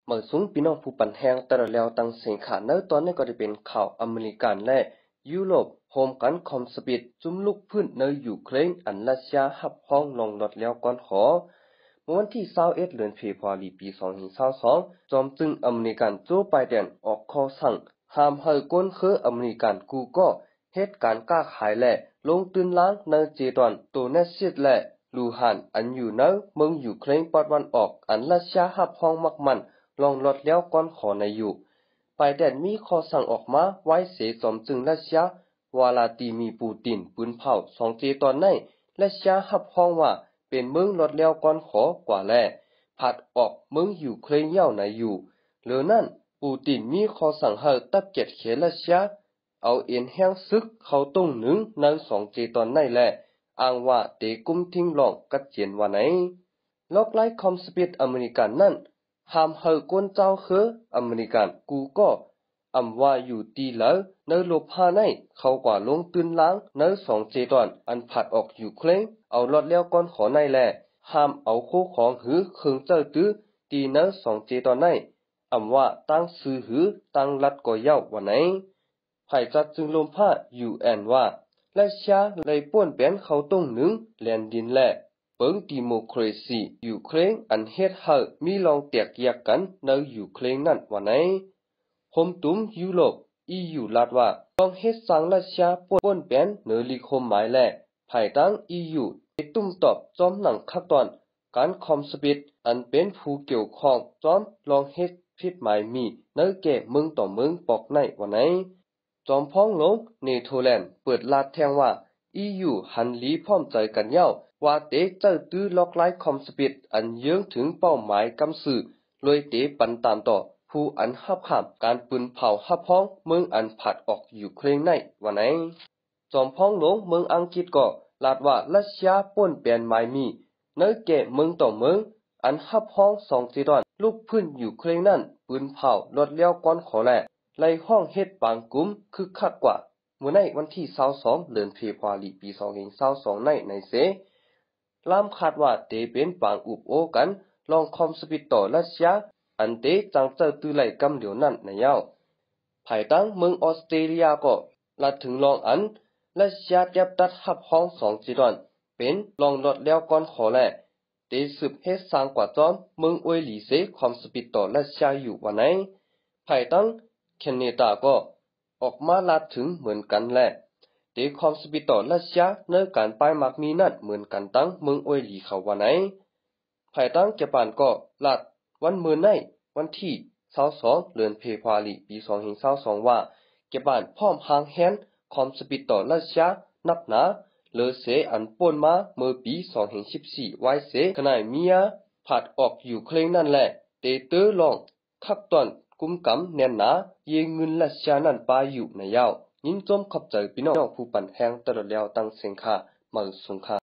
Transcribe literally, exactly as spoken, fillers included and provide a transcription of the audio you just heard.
เมื่อสูงพี่น้องผู้ปั่นแหงแต่ละแล้วตั้งเสียงขาเนื้อตอนนี้ก็ได้เป็นข่าวอเมริกันและยุโรปโฮมกันคอมสปิดจุ่มลุกพื้นในยูเครนอันรัสเซียหับห้องลงรถแล้วก่อนขอเมื่อวันที่ยี่สิบเอ็ดเดือนเฟบรุยปีสองพันยี่สิบสองจอมจึงอเมริกันโจไบเดนออกข้อสั่งห้ามให้ก้นคืออเมริกันกูก็เหตุการณ์ก้าขายและลงตื่นล้างในเจดอนโตเนซิตและลูฮันอันอยู่ในเมืองยูเครนตะวันออกอันรัสเซียหับห้องมักมันลองลดแล้วก่อนขอในอยู่ไบเดนมีข้อสั่งออกมาไว้เสจอมจึงรัสเซียวลาดิมีร์ปูตินปืนเผาสองเจตอนในรัสเซียหับห้องว่าเป็นเมืองลดแล้วก่อนขอกว่าแลผัดออกเมืองยูเครนเย้าในอยู่เหลือนั้นปูตินมีข้อสั่งให้ตับเก็ดเขตรัสเซียเอาเอ็นแห้งซึกเข้าตรงหนึ่งในสองเจตอนในแลอ้างว่าเตกุมทิ้งลองกัดเจียนว่าไหนลอกไล่คอมสปิดอเมริกันนั้นห้ามให้ก้นเจ้าคืออเมริกันกูก็อำว่าอยู่ตีแล้วในลบหาในเขากว่าลงตื่นล้างในสองเจตอนอันผัดออกยูเครนเอาลอดแล้วก่อนขอในแลห้ามเอาโคของหือเครื่องเจ้าตื้อตีในสองเจตอนในอำว่าตั้งซื้อหือตั้งรัดก่อเย้าว่าไหนไผจัดจึงลมผ้า ยู เอ็น ว่ารัสเซียเลยป่วนแปนเขาตรงหนึ่งแลนดินแลเปิงดิโมคราซียูเครนอันเฮ็ดให้มีลองแตกแยกกันในยูเครนนั่นว่าไหนโฮมตุมยุโรป อี ยู ลาดว่าต้องเฮ็ดสั่งรัสเซียป่วนแปนเนลิคมหมายแลภายตั้ง อี ยู ได้ตุ้มตอบจอมหนังคักตอนการคอมสปิดอันเป็นผู้เกี่ยวข้องจอมลองเฮ็ดผิดหมายมีในแก่เมืองต่อเมืองปอกในว่าไหนจอมพ้องลงเนเธอร์แลนด์เปิดลาดแทงว่า อี ยู หันหลีพร้อมใจกันเย้าว่าเตเจ้าตื้อล็อกไล่คอมสปิดอันเยื้องถึงเป้าหมายกำสื่อเลยเตปันตามต่อผู้อันหับข้ามการปืนเผาหับพ้องเมืองอันผัดออกยูเครนในว่าไหนจอมพ้องลงเมืองอังกฤษก็ลาดว่ารัสเซียป่วนเปลี่ยนหมายมีในแก่เมืองต่อเมืองอันหับพ้องสองจีดอนลูกพื้นยูเครนนั่นปืนเผาลดแล้วก่อนขอแลไล่ห้องเฮ็ดปางกุมคึกคักกว่าเมื่อในวันที่ยี่สิบสองเดือนเฟบรุยปีสองพันยี่สิบสองในในเสลามคาดว่าเตเป็นปางอุบโอกันลองคอมสปิดต่อรัสเซียอันเตจังเจอตื้อไหลกำเหลียวนั่นในเย้าภายตั้งเมืองออสเตรเลียก็ลัดถึงลองอันรัสเซียจับตัดหับห้องสองจีดอนเป็นลองลดแล้วก่อนขอแลเตสืบเฮ็ดสร้างกว่าจอมเมืองอวยหลีเสคอมสปิดต่อรัสเซียอยู่ว่าไหนภายตั้งแคนาดาก็ออกมาลาดถึงเหมือนกันแหละเตคอมสปิดต่อรัสเซียในการป้ายมักมีนั่นเหมือนกันตั้งเมืองอวยหลีเขาว่าไหนภายตั้งญี่ปุ่นก็ลาดวันมื้อในวันที่ยี่สิบสองเดือนเฟบรุยปีสองพันยี่สิบสองว่าญี่ปุ่นพร้อมหางแฮนคอมสปิดต่อรัสเซียนับหนาเลอเสอันป่นมาเมื่อปีสองพันสิบสี่ไว้เสขณะเมียผัดออกยูเครนนั่นแหละเตเตอลองคักตอนกุมกำแน่นหนาเยเงินรัสเซียนั่นปาอยู่ในยาวยินจมขับใจพี่น้องผู้ปั่นแหงตลอดแล้วตั้งเสียงค่ามาสงคราม